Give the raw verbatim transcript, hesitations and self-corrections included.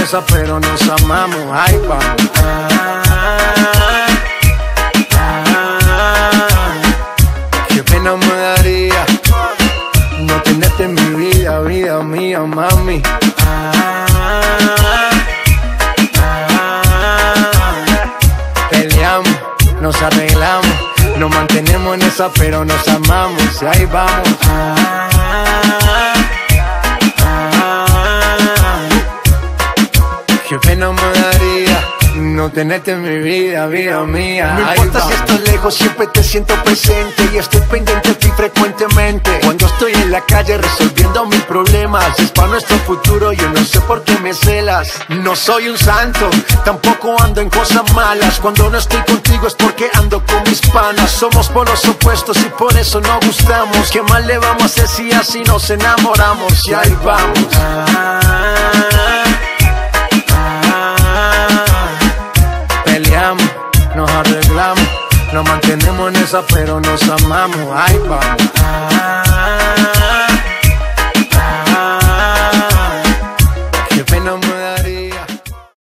esa, pero nos amamos. Ahí vamos. Ah, ah, qué pena me daría no tenerte en mi vida, vida mía, mami. Ah, ah, peleamos, nos arreglamos, nos mantenemos en esa, pero nos amamos. Y ahí vamos. Ah, qué pena me daría no tenerte en mi vida, vida mía. No importa si estás lejos, siempre te siento presente y estoy pendiente de ti frecuentemente. Cuando estoy en la calle resolviendo mis problemas, es para nuestro futuro, yo no sé por qué me celas. No soy un santo, tampoco ando en cosas malas. Cuando no estoy contigo es porque ando con mis panas. Somos polos opuestos y por eso no gustamos. ¿Qué más le vamos a hacer si así nos enamoramos? Y ahí vamos. Ah, nos arreglamos, nos mantenemos en esa, pero nos amamos. Ahí vamos. Ah,